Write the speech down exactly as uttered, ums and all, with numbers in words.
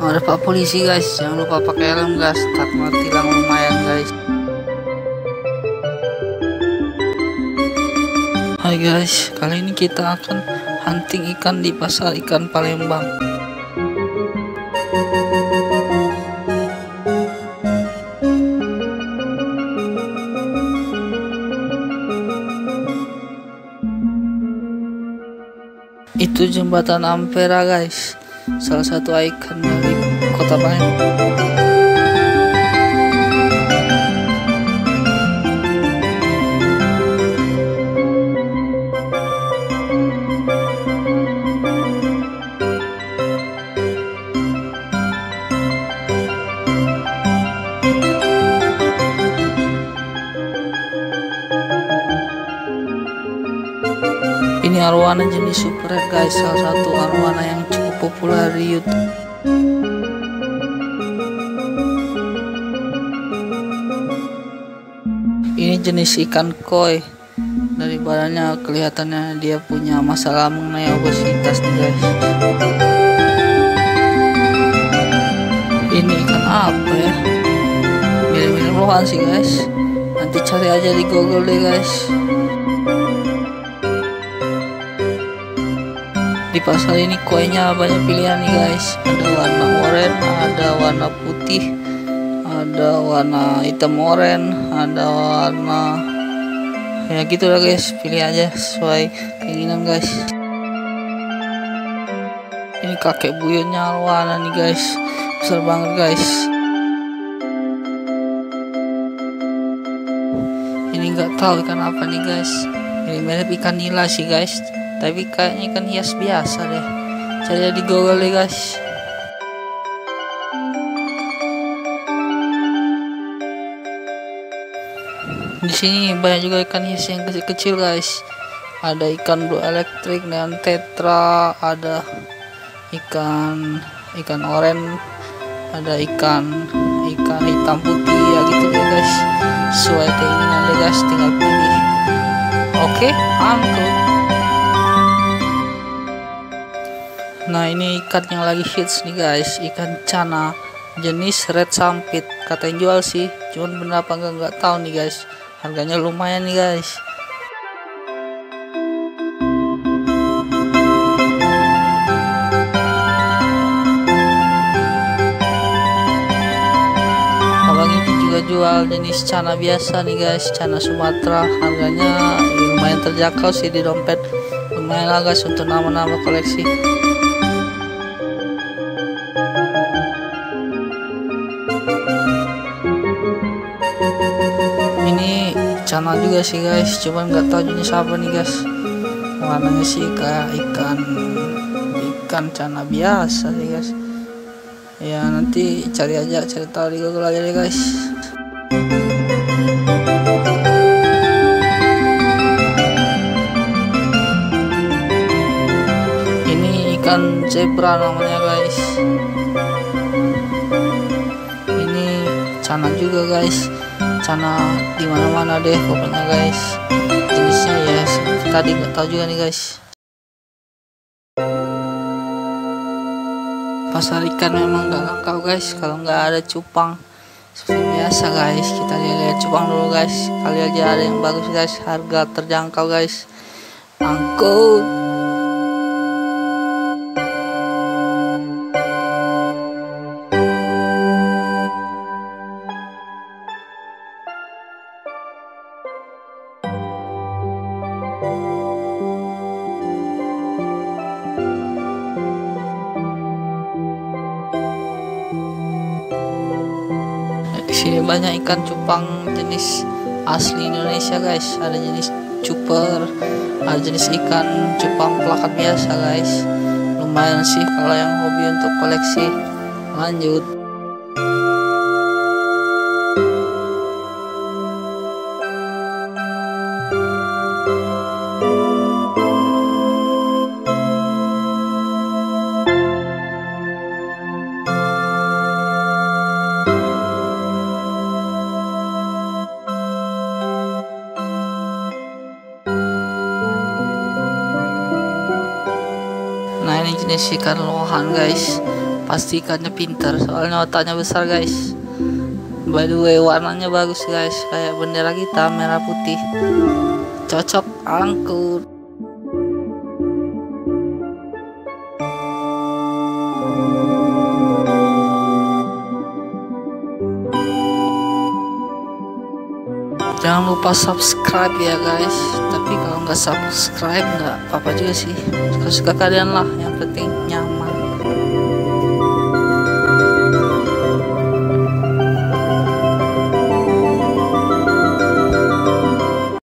Ada pak polisi guys, jangan lupa pakai helm guys, tak mau tilang lumayan guys. Hai guys, kali ini kita akan hunting ikan di pasar ikan Palembang. Itu jembatan Ampera guys, salah satu ikon dari kota Palembang. Ini arwana jenis super red guys, salah satu arwana yang cukup populer di YouTube. Ini jenis ikan koi. Dari badannya kelihatannya dia punya masalah mengenai obesitas nih guys. Ini ikan apa ya? Mirip-mirip lohan sih guys. Nanti cari aja di Google deh guys. Di pasar ini koinya banyak pilihan nih guys, ada warna oranye, ada warna putih, ada warna hitam oranye, ada warna ya gitu lah guys, pilih aja sesuai keinginan guys. Ini kakek buyutnya arwana nih guys, besar banget guys. Ini nggak tahu ikan apa nih guys, ini mirip ikan nila sih guys, tapi kayaknya ikan hias biasa deh. Cari di Google deh guys. Di sini banyak juga ikan hias yang kecil-kecil guys. Ada ikan blue elektrik dengan tetra, ada ikan ikan oranye, ada ikan ikan hitam putih ya gitu deh guys. Sesuai keinginan deh guys, tinggal pilih. Oke, angkut. Nah ini ikan yang lagi hits nih guys, ikan cana jenis red sampit. Kata yang jual sih, cuman bener apa enggak nggak tahu nih guys. Harganya lumayan nih guys. Abang ini juga jual jenis cana biasa nih guys, cana Sumatera. Harganya lumayan terjangkau sih di dompet. Lumayan lah guys untuk nama-nama koleksi. Cana juga sih guys, cuman nggak tahu jenis apa nih guys. Warnanya sih kayak ikan ikan cana biasa sih guys. Ya nanti cari aja, cari tahu di Google aja deh guys. Ini ikan zebra namanya guys. Ini cana juga guys. Cana di mana-mana deh pokoknya guys. Jenisnya ya tadi nggak tahu juga nih guys. Pasar ikan memang nggak lengkap guys kalau nggak ada cupang. Seperti biasa guys, kita lihat cupang dulu guys. Kali aja ada yang bagus guys, harga terjangkau guys. Angkut. Di sini banyak ikan cupang jenis asli Indonesia guys. Ada jenis cuper, ada jenis ikan cupang plakat biasa guys. Lumayan sih kalau yang hobi untuk koleksi. Lanjut. Nah ini jenis ikan lohan guys, pasti ikannya pintar soalnya otaknya besar guys. By the way warnanya bagus guys, kayak bendera kita merah putih, cocok angkut. Jangan lupa subscribe ya guys, tapi kalau nggak subscribe nggak apa-apa juga sih, suka-suka kalian lah, yang penting nyaman.